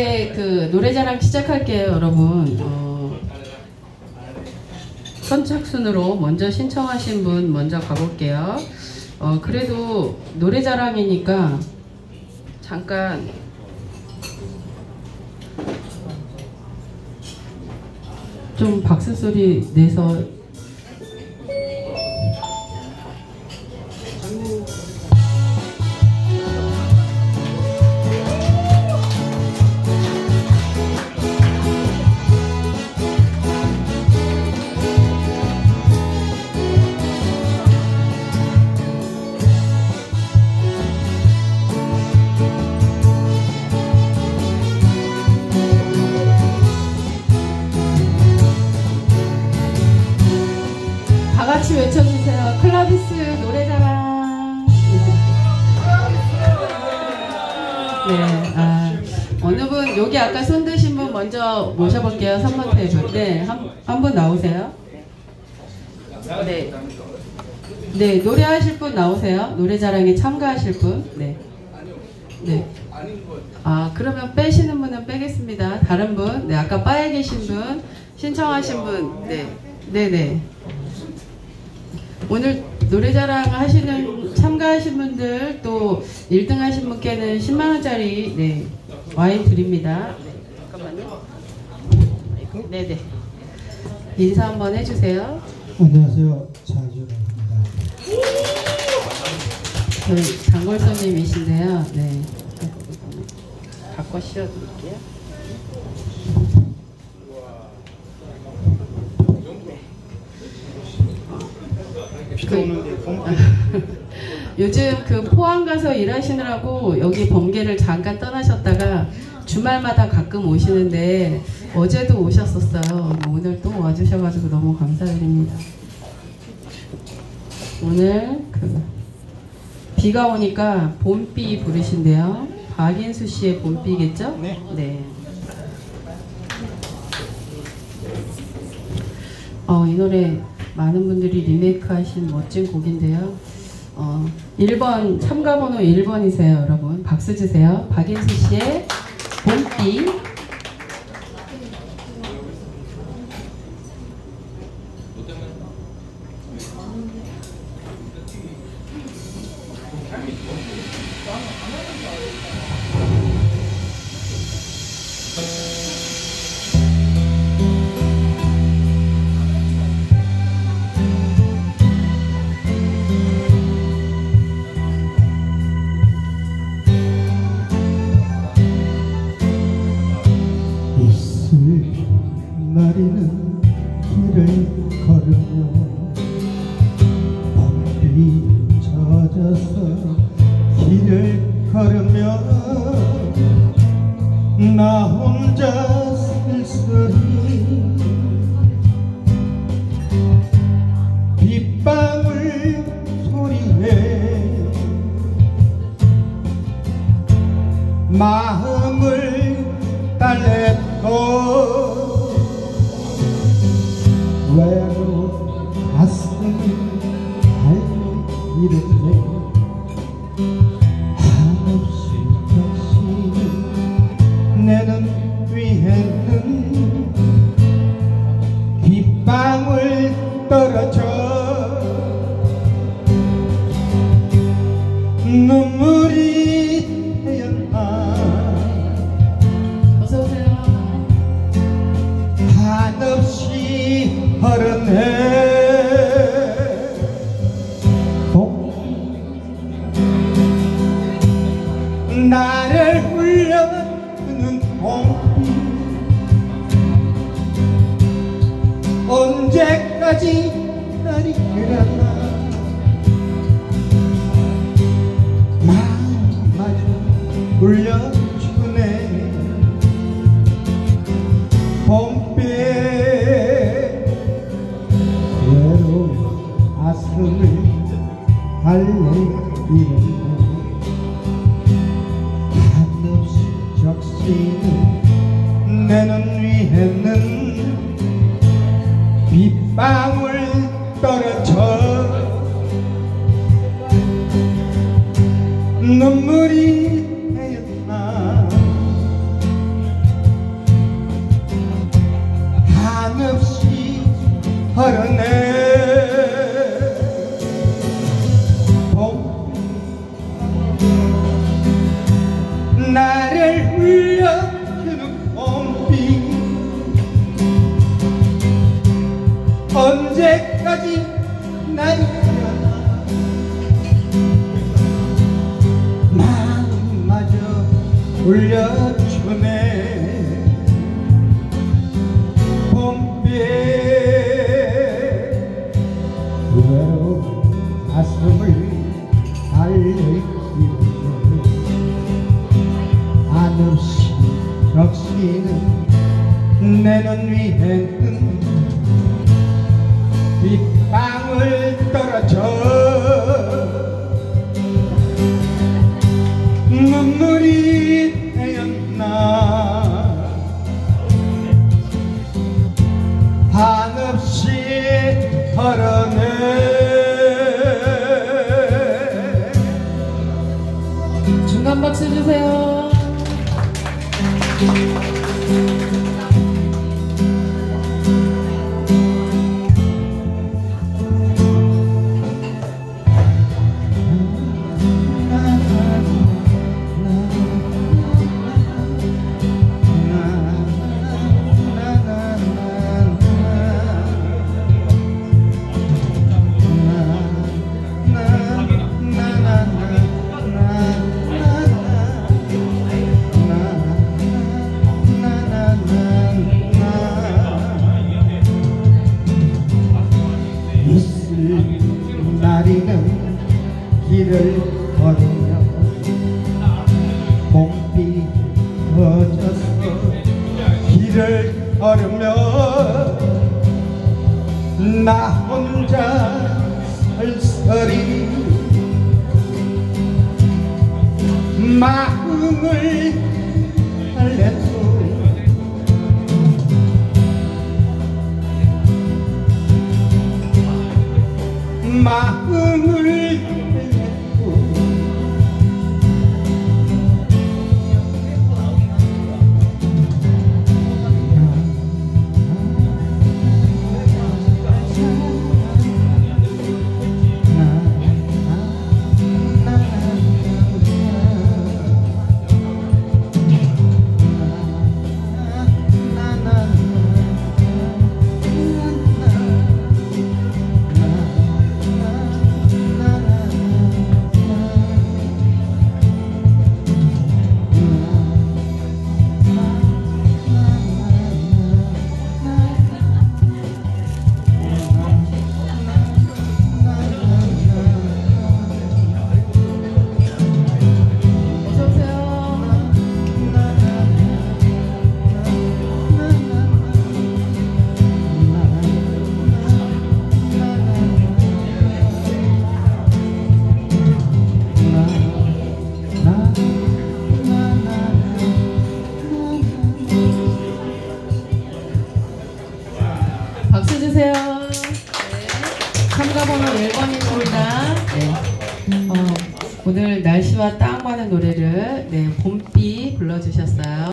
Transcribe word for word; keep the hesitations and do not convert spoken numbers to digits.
그 노래자랑 시작할게요, 여러분. 어, 선착순으로 먼저 신청하신 분 먼저 가볼게요. 어, 그래도 노래자랑이니까 잠깐 좀 박수 소리 내서 같이 외쳐주세요. 클라비스 노래자랑. 네, 아, 어느 분, 여기 아까 손 드신 분 먼저 모셔볼게요. 삼 번 테이블. 네, 한, 한 분 나오세요. 네. 네, 노래하실 분 나오세요. 노래자랑에 참가하실 분. 네. 네. 아, 그러면 빼시는 분은 빼겠습니다. 다른 분. 네, 아까 바에 계신 분, 신청하신 분. 네. 네네. 오늘 노래자랑 하시는 참가하신 분들 또 일 등 하신 분께는 십만 원짜리 네, 와인 드립니다. 네, 잠깐만요. 네네. 인사 한번 해주세요. 안녕하세요. 차주입니다. 저희 장골손님이신데요. 네. 바꿔 씌워드릴게요. 요즘 그 포항 가서 일하시느라고 여기 범계를 잠깐 떠나셨다가 주말마다 가끔 오시는데 어제도 오셨었어요. 오늘 또 와주셔가지고 너무 감사드립니다. 오늘 그 비가 오니까 봄비 부르신대요. 박인수 씨의 봄비겠죠? 네. 네. 어, 이 노래 많은 분들이 리메이크 하신 멋진 곡인데요. 어, 일 번 참가번호 일 번이세요, 여러분. 박수 주세요. 박인수 씨의 봄비. 날이는 길을 걸으며 봄비 젖어서 길을 걸으며 나 혼자 쓸쓸히 빗방울 소리에 마음을 달랬고 외로운 가슴이 달리르네 한없이 적시는 내 눈 위에는 빗방울 떨어져 눈물이 태연하 어서오세요. 한없이 흐르네 나를 흘려주는 봄비 언제까지 날이 흐르나 마음마저 울려주네 봄비에 외로운 가슴을 달래리네 한없이 적시는 내 눈 위에는 빗방울 떨어져 눈물이 태였나 흐르네 봄 나를 흘려주는 봄비 언제까지 나를 마음마저 울려주네 봄비에 외로운 가슴을 달래기로 한없이 적시는 내 눈 위에는 빗방울 떨어져 눈물이 되었나 한없이 흐르네 중간 박수 주세요. 날이는 길을 걸으며 봄비 젖어서 길을 걸으며 나 혼자 설설이 마음을 달랬소 마음을 달랬소 박수 주세요. 네. 참가번호 일 번입니다. 네. 어, 오늘 날씨와 딱 맞는 노래를 네, 봄비 불러주셨어요.